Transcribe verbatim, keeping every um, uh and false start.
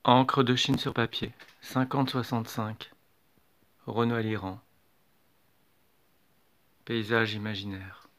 Encre de Chine sur papier, cinquante soixante-cinq, Renoir-Liran. Paysage imaginaire.